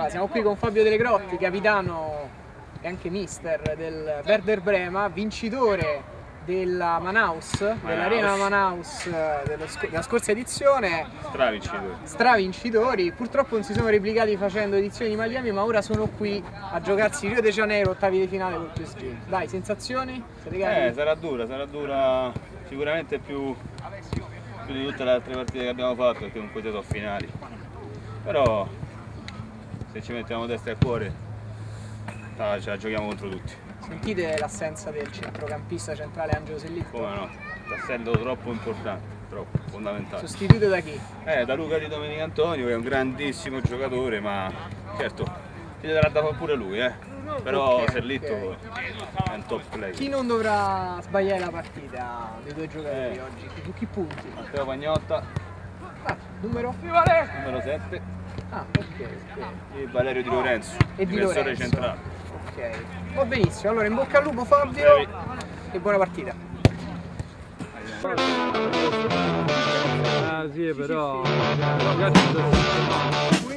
siamo qui con Fabio Delle Grotti, capitano e anche mister del Werder Brema, vincitore della Manaus, dell'Arena Manaus della scorsa edizione. Stravincitori. Purtroppo non si sono replicati facendo edizioni di Miami, ma ora sono qui a giocarsi Rio de Janeiro, ottavi di finale col PSG. Dai, sensazioni? Sarà dura sicuramente più di tutte le altre partite che abbiamo fatto, perché comunque sono finali. Però se ci mettiamo testa e cuore ce la giochiamo contro tutti. Sentite l'assenza del centrocampista centrale Angelo Sellitto? Come no? Sta essendo troppo importante, troppo fondamentale. Sostituito da chi? Da Luca Di Domenico Antonio, che è un grandissimo giocatore, ma certo si darà da fare pure lui, però Sellitto è un top player. Chi non dovrà sbagliare la partita dei due giocatori oggi? Su chi punti? Matteo Pagnotta, numero 7, ok. e Valerio Di Lorenzo, difensore centrale. Ok, va benissimo, allora in bocca al lupo Fabio e buona partita. Sì, però